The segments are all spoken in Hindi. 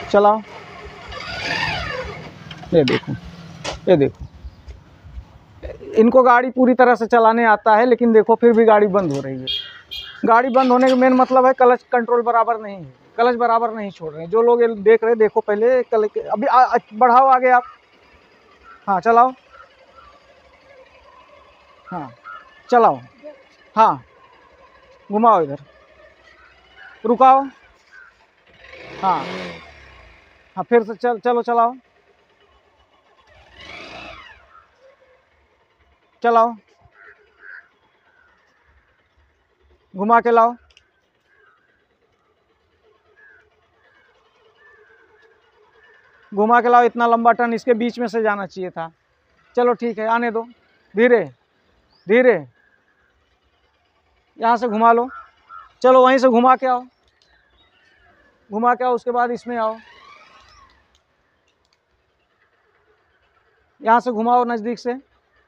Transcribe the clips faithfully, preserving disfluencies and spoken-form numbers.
चलाओ, ये देखो, ये देखो, इनको गाड़ी पूरी तरह से चलाने आता है, लेकिन देखो फिर भी गाड़ी बंद हो रही है। गाड़ी बंद होने का मेन मतलब है क्लच कंट्रोल बराबर नहीं है, क्लच बराबर नहीं छोड़ रहे हैं। जो लोग ये देख रहे हैं, देखो पहले क्लच अभी आ, आ, बढ़ाओ आगे आप, हाँ चलाओ, हाँ चलाओ, हाँ घुमाओ इधर, रुकाओ, हाँ हाँ फिर से चल चलो चलाओ, चलाओ, घुमा के लाओ, घुमा के लाओ। इतना लंबा टर्न इसके बीच में से जाना चाहिए था। चलो ठीक है, आने दो, धीरे धीरे, यहाँ से घुमा लो, चलो वहीं से घुमा के आओ, घुमा के आओ, उसके बाद इसमें आओ, यहाँ से घुमाओ नज़दीक से।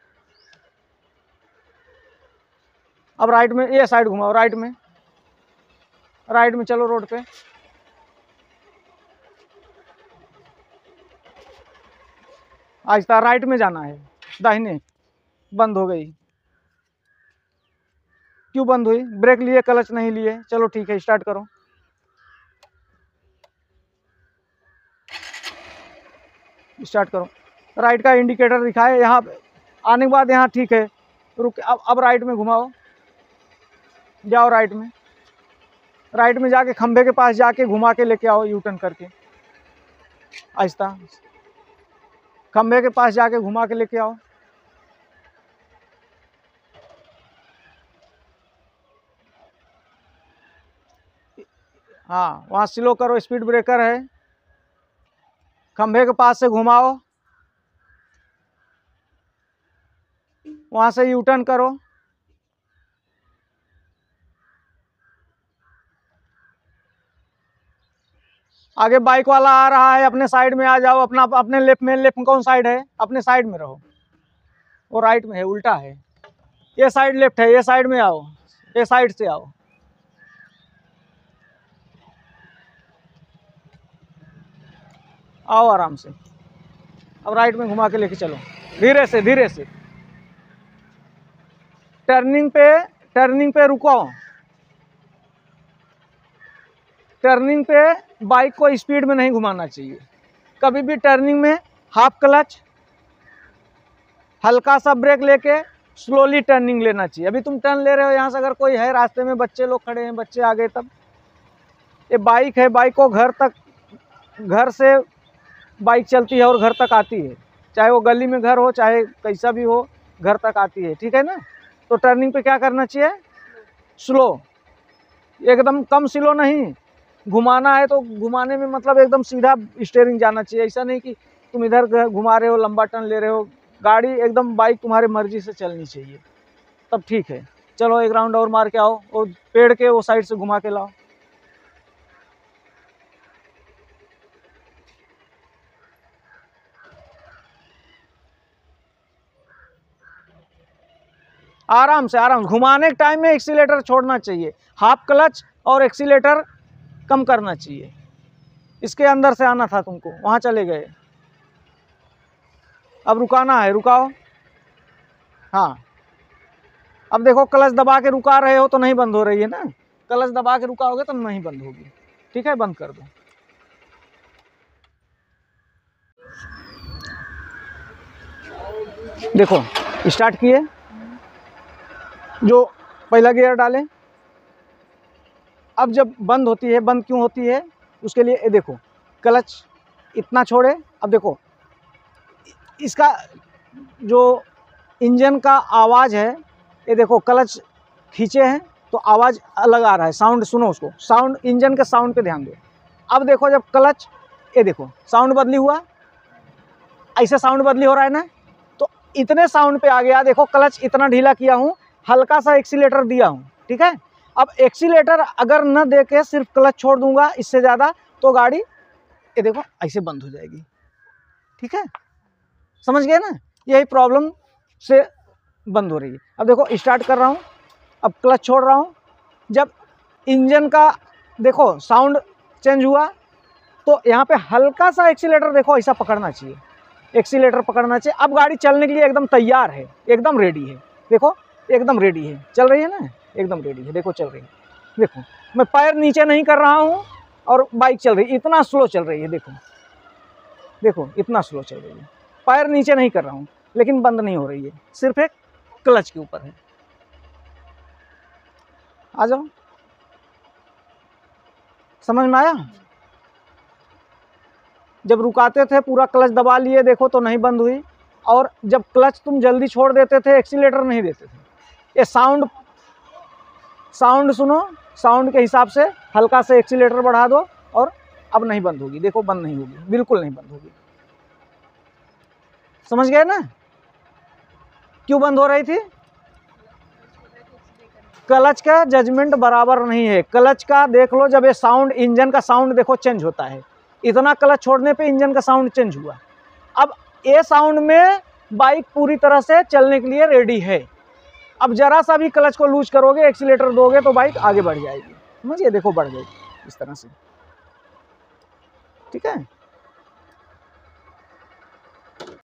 अब राइट में, ये साइड घुमाओ, राइट में, राइट में चलो रोड पे, आहिस्ता राइट में जाना है, दाहिने। बंद हो गई, क्यों बंद हुई? ब्रेक लिए, क्लच नहीं लिए। चलो ठीक है, स्टार्ट करो, स्टार्ट करो। राइट का इंडिकेटर दिखाए, यहाँ आने के बाद यहाँ ठीक है, रुक। अब अब राइट में घुमाओ, जाओ राइट में, राइट में जाके खंभे के पास जाके घुमा के लेके आओ, यू टर्न करके आहिस्ता, खंभे के पास जाके घुमा के लेके आओ। हाँ वहाँ स्लो करो, स्पीड ब्रेकर है, खंभे के पास से घुमाओ, वहाँ से यू टर्न करो, आगे बाइक वाला आ रहा है, अपने साइड में आ जाओ, अपना अपने लेफ्ट में, लेफ्ट में कौन साइड है? अपने साइड में रहो, वो राइट में है, उल्टा है, ये साइड लेफ्ट है, ये साइड में आओ, ये साइड से आओ, आओ आराम से। अब राइट में घुमा के लेके चलो, धीरे से धीरे से, टर्निंग पे, टर्निंग पे रुको, टर्निंग पे बाइक को स्पीड में नहीं घुमाना चाहिए कभी भी। टर्निंग में हाफ क्लच, हल्का सा ब्रेक लेके स्लोली टर्निंग लेना चाहिए। अभी तुम टर्न ले रहे हो, यहाँ से अगर कोई है रास्ते में, बच्चे लोग खड़े हैं, बच्चे आ गए, तब ये बाइक है, बाइक को घर तक, घर से बाइक चलती है और घर तक आती है, चाहे वो गली में घर हो, चाहे कैसा भी हो, घर तक आती है, ठीक है ना। तो टर्निंग पे क्या करना चाहिए? स्लो, एकदम कम स्लो नहीं। घुमाना है तो घुमाने में मतलब एकदम सीधा स्टीयरिंग जाना चाहिए, ऐसा नहीं कि तुम इधर घुमा रहे हो, लंबा टर्न ले रहे हो। गाड़ी एकदम, बाइक तुम्हारे मर्जी से चलनी चाहिए, तब ठीक है। चलो एक राउंड और मार के आओ, और पेड़ के वो साइड से घुमा के लाओ। आराम से, आराम से घुमाने के टाइम में एक्सीलेटर छोड़ना चाहिए, हाफ क्लच और एक्सीलेटर कम करना चाहिए। इसके अंदर से आना था तुमको, वहाँ चले गए। अब रुकाना है, रुकाओ, हाँ। अब देखो क्लच दबा के रुका रहे हो तो नहीं बंद हो रही है ना, क्लच दबा के रुकाओगे तो नहीं बंद होगी, ठीक है। बंद कर दो। देखो स्टार्ट किए, जो पहला गियर डालें। अब जब बंद होती है, बंद क्यों होती है उसके लिए ये देखो, क्लच इतना छोड़े। अब देखो इसका जो इंजन का आवाज़ है, ये देखो क्लच खींचे हैं तो आवाज़ अलग आ रहा है, साउंड सुनो उसको, साउंड, इंजन के साउंड पे ध्यान दो। अब देखो जब क्लच, ये देखो साउंड बदली हुआ, ऐसे साउंड बदली हो रहा है ना, तो इतने साउंड पे आ गया। देखो क्लच इतना ढीला किया हूँ, हल्का सा एक्सीलेटर दिया हूँ, ठीक है। अब एक्सीलेटर अगर न दे के सिर्फ क्लच छोड़ दूंगा इससे ज़्यादा, तो गाड़ी ये देखो ऐसे बंद हो जाएगी, ठीक है। समझ गए ना, यही प्रॉब्लम से बंद हो रही है। अब देखो स्टार्ट कर रहा हूँ, अब क्लच छोड़ रहा हूँ, जब इंजन का देखो साउंड चेंज हुआ, तो यहाँ पे हल्का सा एक्सीलेटर देखो ऐसा पकड़ना चाहिए, एक्सीलेटर पकड़ना चाहिए। अब गाड़ी चलने के लिए एकदम तैयार है, एकदम रेडी है, देखो एकदम रेडी है, चल रही है ना, एकदम रेडी है, देखो चल रही है। देखो मैं पैर नीचे नहीं कर रहा हूँ और बाइक चल रही है, इतना स्लो चल रही है, देखो देखो इतना स्लो चल रही है, पैर नीचे नहीं कर रहा हूँ लेकिन बंद नहीं हो रही है, सिर्फ एक क्लच के ऊपर है। आ जाओ, समझ में आया? जब रुकाते थे पूरा क्लच दबा लिए, देखो तो नहीं बंद हुई, और जब क्लच तुम जल्दी छोड़ देते थे, एक्सीलेटर नहीं देते थे। ये साउंड साउंड सुनो, साउंड के हिसाब से हल्का से एक्सीलेटर बढ़ा दो और अब नहीं बंद होगी, देखो बंद नहीं होगी, बिल्कुल नहीं बंद होगी। समझ गए ना क्यों बंद हो रही थी? क्लच का जजमेंट बराबर नहीं है। क्लच का देख लो, जब ये साउंड, इंजन का साउंड देखो चेंज होता है, इतना क्लच छोड़ने पे इंजन का साउंड चेंज हुआ। अब ये साउंड में बाइक पूरी तरह से चलने के लिए रेडी है। अब जरा सा भी क्लच को लूज करोगे, एक्सीलेटर दोगे तो बाइक आगे बढ़ जाएगी। समझिए, देखो बढ़ गई इस तरह से, ठीक है।